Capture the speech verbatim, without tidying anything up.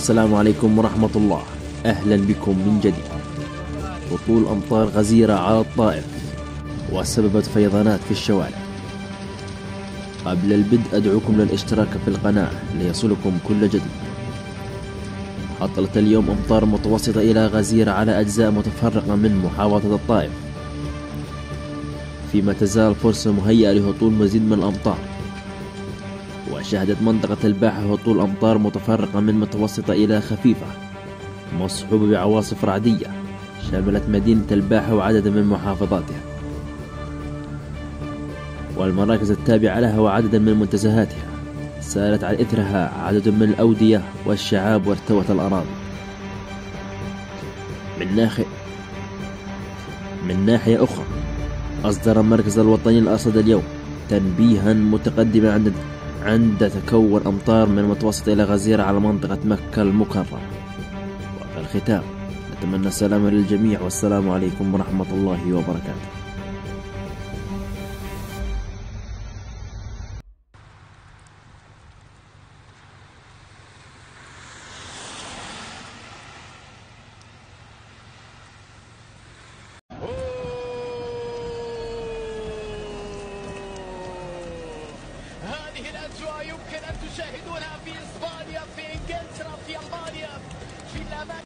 السلام عليكم ورحمة الله. أهلا بكم من جديد. هطول أمطار غزيرة على الطائف وسببت فيضانات في الشوارع. قبل البدء أدعوكم للاشتراك في القناة ليصلكم كل جديد. هطلت اليوم أمطار متوسطة إلى غزيرة على أجزاء متفرقة من محافظة الطائف، فيما تزال فرصة مهيئة لهطول مزيد من الأمطار. وشهدت منطقة الباحة هطول أمطار متفرقة من متوسطة إلى خفيفة مصحوبة بعواصف رعدية شملت مدينة الباحة وعدد من محافظاتها والمراكز التابعة لها وعدد من منتزهاتها. سالت على إثرها عدد من الأودية والشعاب وارتوت الأراضي. من ناحية من ناحية أخرى أصدر المركز الوطني للأرصاد اليوم تنبيها متقدما عند عند تكون أمطار من المتوسط إلى غزيرة على منطقة مكة المكرمة. وفي الختام نتمنى السلامة للجميع، والسلام عليكم ورحمة الله وبركاته. هذه الأجواء يمكن أن تشاهدونها في إسبانيا، في إنجلترا، في ألمانيا، في الأماكن